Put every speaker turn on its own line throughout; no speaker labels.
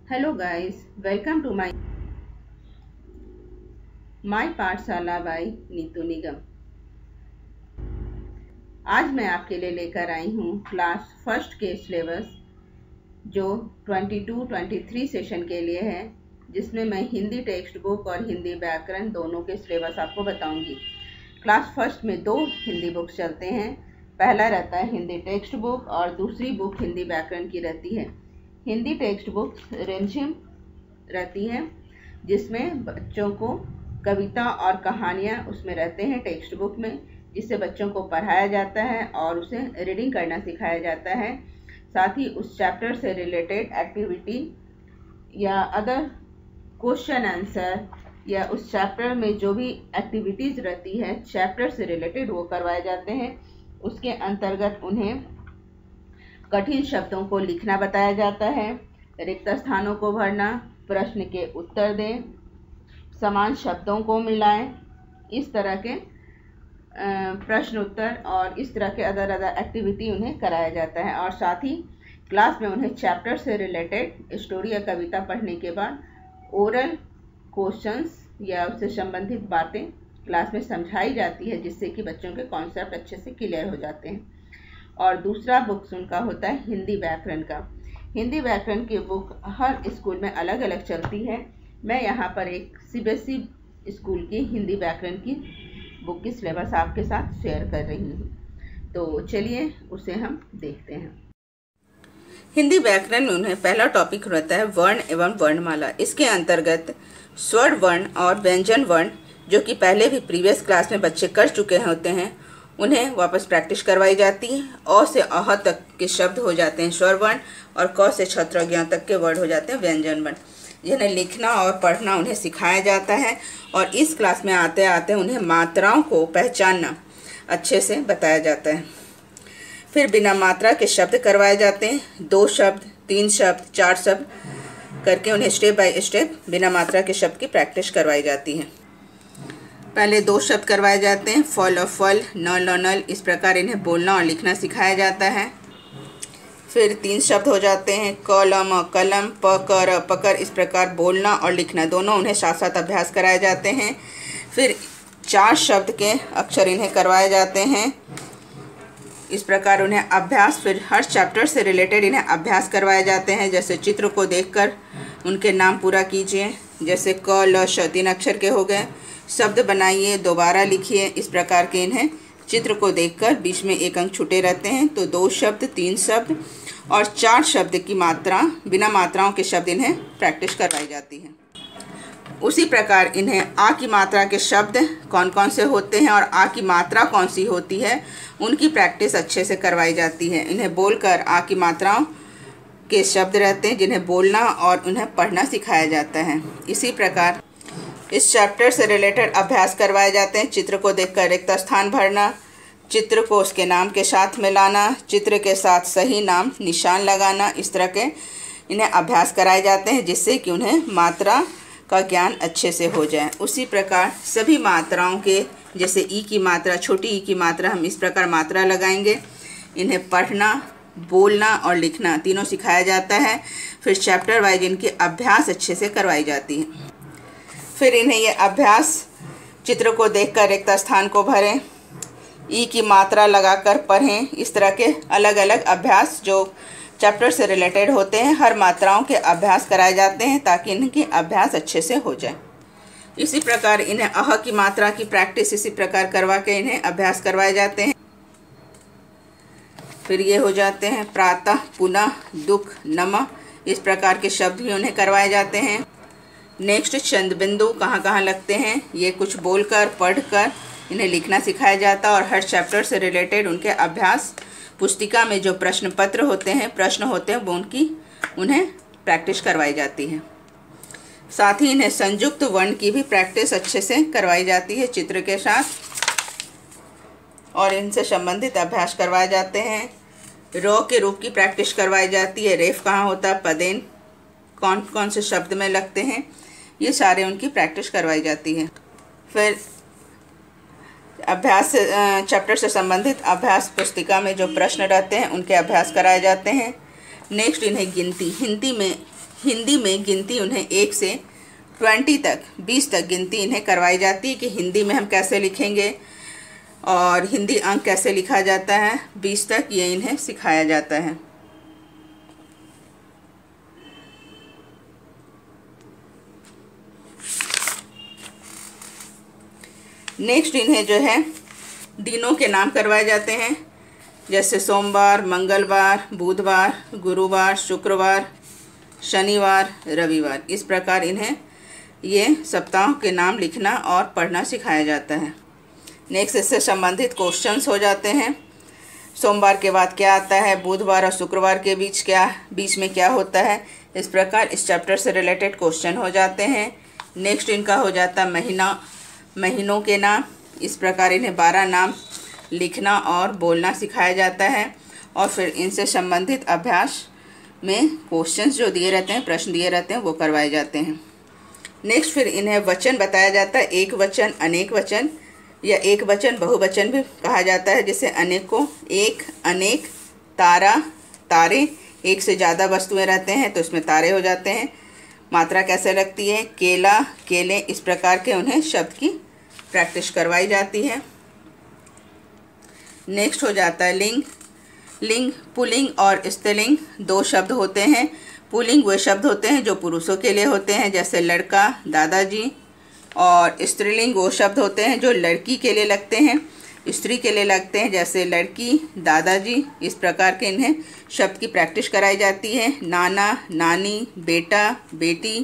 Hello guys, welcome to my Pathshala by Neetu Nigam. आज मैं आपके लिए लेकर आई हूँ क्लास फर्स्ट के सिलेबस जो 22-23 सेशन के लिए है, जिसमें मैं हिंदी टेक्स्ट बुक और हिंदी व्याकरण दोनों के सिलेबस आपको बताऊंगी। क्लास फर्स्ट में 2 हिंदी बुक्स चलते हैं। पहला रहता है हिंदी टेक्स्ट बुक और दूसरी बुक हिंदी व्याकरण की रहती है। हिंदी टेक्स्ट बुक रिमझिम रहती है, जिसमें बच्चों को कविता और कहानियाँ उसमें रहते हैं टेक्स्ट बुक में, जिससे बच्चों को पढ़ाया जाता है और उसे रीडिंग करना सिखाया जाता है। साथ ही उस चैप्टर से रिलेटेड एक्टिविटी या अदर क्वेश्चन आंसर या उस चैप्टर में जो भी एक्टिविटीज़ रहती है चैप्टर से रिलेटेड वो करवाए जाते हैं। उसके अंतर्गत उन्हें कठिन शब्दों को लिखना बताया जाता है, रिक्त स्थानों को भरना, प्रश्न के उत्तर दें, समान शब्दों को मिलाएं, इस तरह के प्रश्न उत्तर और इस तरह के अदर एक्टिविटी उन्हें कराया जाता है। और साथ ही क्लास में उन्हें चैप्टर से रिलेटेड स्टोरी या कविता पढ़ने के बाद ओरल क्वेश्चंस या उससे संबंधित बातें क्लास में समझाई जाती है, जिससे कि बच्चों के कॉन्सेप्ट अच्छे से क्लियर हो जाते हैं। और दूसरा बुक उनका होता है हिंदी व्याकरण का। हिंदी व्याकरण की बुक हर स्कूल में अलग अलग चलती है। मैं यहाँ पर एक सीबीएसई स्कूल की हिंदी व्याकरण की बुक की सिलेबस आपके साथ शेयर कर रही हूँ, तो चलिए उसे हम देखते हैं। हिंदी व्याकरण में उन्हें पहला टॉपिक रहता है वर्ण एवं वर्णमाला। इसके अंतर्गत स्वर वर्ण और व्यंजन वर्ण, जो कि पहले भी प्रीवियस क्लास में बच्चे कर चुके होते हैं, उन्हें वापस प्रैक्टिस करवाई जाती है। अ से अह तक के शब्द हो जाते हैं स्वर वर्ण और क से छ तक के वर्ड हो जाते हैं व्यंजन वर्ण, जिन्हें लिखना और पढ़ना उन्हें सिखाया जाता है। और इस क्लास में आते आते उन्हें मात्राओं को पहचानना अच्छे से बताया जाता है। फिर बिना मात्रा के शब्द करवाए जाते हैं, 2 शब्द, 3 शब्द, 4 शब्द करके उन्हें स्टेप बाय स्टेप बिना मात्रा के शब्द की प्रैक्टिस करवाई जाती है। पहले 2 शब्द करवाए जाते हैं, फल और फल, नल और नल, इस प्रकार इन्हें बोलना और लिखना सिखाया जाता है। फिर 3 शब्द हो जाते हैं, कलम और कलम, पकर और पकर, इस प्रकार बोलना और लिखना दोनों उन्हें साथ साथ अभ्यास कराए जाते हैं। फिर 4 शब्द के अक्षर इन्हें करवाए जाते हैं, इस प्रकार उन्हें अभ्यास, फिर हर चैप्टर से रिलेटेड इन्हें अभ्यास करवाए जाते हैं। जैसे चित्र को देखकर उनके नाम पूरा कीजिए, जैसे क ल श 3 अक्षर के हो गए, शब्द बनाइए, दोबारा लिखिए, इस प्रकार के इन्हें चित्र को देखकर बीच में 1 अंक छूटे रहते हैं, तो 2 शब्द, 3 शब्द और 4 शब्द की मात्रा, बिना मात्राओं के शब्द इन्हें प्रैक्टिस करवाई जाती है। उसी प्रकार इन्हें आ की मात्रा के शब्द कौन कौन से होते हैं और आ की मात्रा कौन सी होती है, उनकी प्रैक्टिस अच्छे से करवाई जाती है। इन्हें बोलकर आ की मात्राओं के शब्द रहते हैं, जिन्हें बोलना और उन्हें पढ़ना सिखाया जाता है। इसी प्रकार इस चैप्टर से रिलेटेड अभ्यास करवाए जाते हैं, चित्र को देखकर रिक्त स्थान भरना, चित्र को उसके नाम के साथ मिलाना, चित्र के साथ सही नाम निशान लगाना, इस तरह के इन्हें अभ्यास कराए जाते हैं, जिससे कि उन्हें मात्रा का ज्ञान अच्छे से हो जाए। उसी प्रकार सभी मात्राओं के, जैसे ई की मात्रा, छोटी ई की मात्रा, हम इस प्रकार मात्रा लगाएंगे। इन्हें पढ़ना, बोलना और लिखना तीनों सिखाया जाता है। फिर चैप्टर वाइज इनकी अभ्यास अच्छे से करवाई जाती है। फिर इन्हें ये अभ्यास चित्र को देखकर रिक्त स्थान को भरें, ई की मात्रा लगाकर पढ़ें, इस तरह के अलग अलग अभ्यास जो चैप्टर से रिलेटेड होते हैं, हर मात्राओं के अभ्यास कराए जाते हैं ताकि इनकी अभ्यास अच्छे से हो जाए। इसी प्रकार इन्हें अह की मात्रा की प्रैक्टिस इसी प्रकार करवा के इन्हें अभ्यास करवाए जाते हैं। फिर ये हो जाते हैं प्रातः, पुनः, दुख, नमः, इस प्रकार के शब्द भी उन्हें करवाए जाते हैं। नेक्स्ट चंद बिंदु कहाँ कहाँ लगते हैं, ये कुछ बोलकर पढ़कर इन्हें लिखना सिखाया जाता है। और हर चैप्टर से रिलेटेड उनके अभ्यास पुस्तिका में जो प्रश्न पत्र होते हैं, प्रश्न होते हैं, वो उन्हें प्रैक्टिस करवाई जाती है। साथ ही इन्हें संयुक्त वर्ण की भी प्रैक्टिस अच्छे से करवाई जाती है चित्र के साथ, और इनसे संबंधित अभ्यास करवाए जाते हैं। रो के रूप की प्रैक्टिस करवाई जाती है, रेफ कहाँ होता है, पदेन कौन कौन से शब्द में लगते हैं, ये सारे उनकी प्रैक्टिस करवाई जाती है। फिर अभ्यास चैप्टर से संबंधित अभ्यास पुस्तिका में जो प्रश्न रहते हैं उनके अभ्यास कराए जाते हैं। नेक्स्ट इन्हें गिनती, हिंदी में हिंदी में गिनती उन्हें 1 से 20 तक गिनती इन्हें करवाई जाती है कि हिंदी में हम कैसे लिखेंगे और हिंदी अंक कैसे लिखा जाता है। 20 तक ये इन्हें सिखाया जाता है। नेक्स्ट इन्हें जो है दिनों के नाम करवाए जाते हैं, जैसे सोमवार, मंगलवार, बुधवार, गुरुवार, शुक्रवार, शनिवार, रविवार। इस प्रकार इन्हें ये सप्ताहों के नाम लिखना और पढ़ना सिखाया जाता है। नेक्स्ट इससे संबंधित क्वेश्चंस हो जाते हैं। सोमवार के बाद क्या आता है, बुधवार और शुक्रवार के बीच में क्या होता है। इस प्रकार इस चैप्टर से रिलेटेड क्वेश्चन हो जाते हैं। नेक्स्ट इनका हो जाता है महीनों के नाम। इस प्रकार इन्हें 12 नाम लिखना और बोलना सिखाया जाता है और फिर इनसे संबंधित अभ्यास में क्वेश्चंस जो दिए रहते हैं, प्रश्न दिए रहते हैं, वो करवाए जाते हैं। नेक्स्ट फिर इन्हें वचन बताया जाता है, एक वचन, अनेक वचन या एक वचन बहुवचन भी कहा जाता है। जैसे अनेक को एक, अनेक, तारा, तारे, एक से ज़्यादा वस्तुएं रहते हैं तो इसमें तारे हो जाते हैं। मात्रा कैसे लगती है, केला, केले, इस प्रकार के उन्हें शब्द की प्रैक्टिस करवाई जाती है। नेक्स्ट हो जाता है लिंग। पुल्लिंग और स्त्रीलिंग 2 शब्द होते हैं। पुल्लिंग वे शब्द होते हैं जो पुरुषों के लिए होते हैं, जैसे लड़का, दादाजी, और स्त्रीलिंग वो शब्द होते हैं जो लड़की के लिए लगते हैं, स्त्री के लिए लगते हैं, जैसे लड़की, दादाजी। इस प्रकार के इन्हें शब्द की प्रैक्टिस कराई जाती है। नाना, नानी, बेटा, बेटी।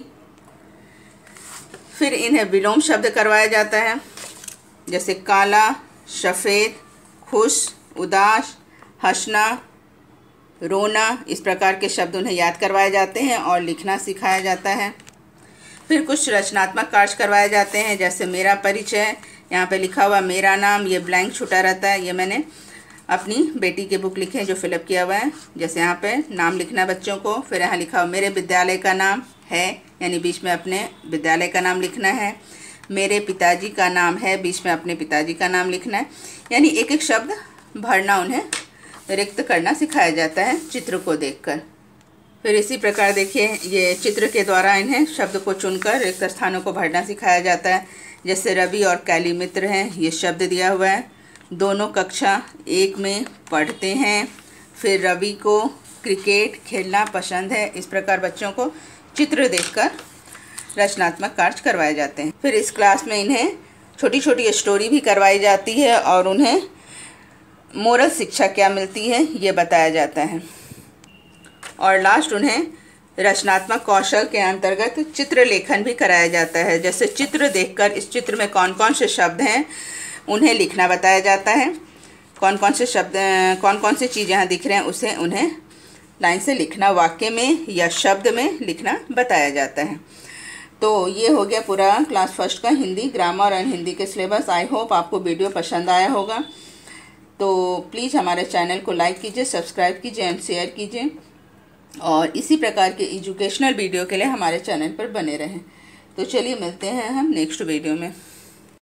फिर इन्हें विलोम शब्द करवाया जाता है, जैसे काला, सफ़ेद, खुश, उदास, हंसना, रोना। इस प्रकार के शब्द उन्हें याद करवाए जाते हैं और लिखना सिखाया जाता है। फिर कुछ रचनात्मक कार्य करवाए जाते हैं, जैसे मेरा परिचय। यहाँ पे लिखा हुआ मेरा नाम, ये ब्लैंक छूटा रहता है। ये मैंने अपनी बेटी के बुक लिखे हैं जो फिलअप किया हुआ है। जैसे यहाँ पे नाम लिखना है बच्चों को। फिर यहाँ लिखा हुआ मेरे विद्यालय का नाम है, यानी बीच में अपने विद्यालय का नाम लिखना है। मेरे पिताजी का नाम है, बीच में अपने पिताजी का नाम लिखना है। यानी एक एक शब्द भरना उन्हें रिक्त करना सिखाया जाता है चित्र को देखकर। फिर इसी प्रकार देखिए ये चित्र के द्वारा इन्हें शब्द को चुनकर रिक्त स्थानों को भरना सिखाया जाता है। जैसे रवि और कैली मित्र हैं, ये शब्द दिया हुआ है। दोनों कक्षा 1 में पढ़ते हैं। फिर रवि को क्रिकेट खेलना पसंद है। इस प्रकार बच्चों को चित्र देखकर रचनात्मक कार्य करवाए जाते हैं। फिर इस क्लास में इन्हें छोटी छोटी स्टोरी भी करवाई जाती है और उन्हें मोरल शिक्षा क्या मिलती है ये बताया जाता है। और लास्ट उन्हें रचनात्मक कौशल के अंतर्गत चित्र लेखन भी कराया जाता है। जैसे चित्र देखकर इस चित्र में कौन कौन से शब्द हैं उन्हें लिखना बताया जाता है। कौन कौन से चीज़ यहाँ दिख रहे हैं उसे उन्हें लाइन से लिखना, वाक्य में या शब्द में लिखना बताया जाता है। तो ये हो गया पूरा क्लास फर्स्ट का हिंदी ग्रामर एंड हिंदी के सिलेबस। आई होप आपको वीडियो पसंद आया होगा। तो प्लीज़ हमारे चैनल को लाइक कीजिए, सब्सक्राइब कीजिए एंड शेयर कीजिए और इसी प्रकार के एजुकेशनल वीडियो के लिए हमारे चैनल पर बने रहें। तो चलिए मिलते हैं हम नेक्स्ट वीडियो में।